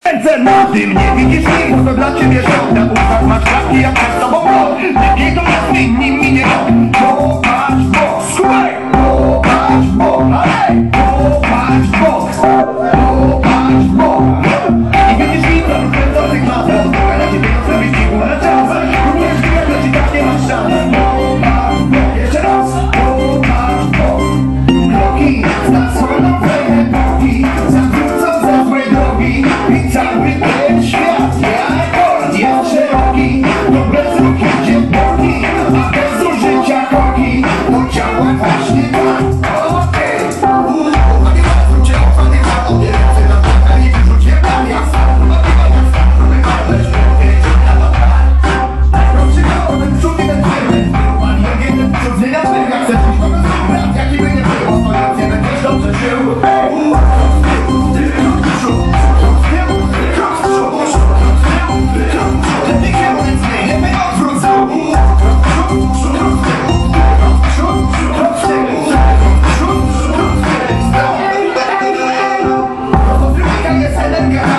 Ręce na tym, nie widzisz nic, to dla ciebie szok. Na ustach masz klapki jak przed tobą rok. Lepiej to jest inni nie rok. Popatrz w bok, słuchaj. Popatrz w bok, ale popatrz w bok. Popatrz w bok. I widzisz nic, to kręcących masę. Na ciebie to zrobić piwu na czas. Również wygląda ci tak nie masz szans. Popatrz w bok, jeszcze raz. Popatrz w bok. Kroki za swoją epoki. Zawrócą za złe drogi. I cały ten świat, jak jest szeroki. To bez ruki cię boli, a bez użycia koki to działa właśnie tak. Okej. Panie wrócie, panie panowie, ręce na boka i wyrzuć je na miasto. Rozstrzygałem przód i ten firmy. Panie jeden przód zmienia swych, jak chcesz iść, to bez wybrać. Jaki by nie było, to ja nie będziesz dobrze żył. Yeah.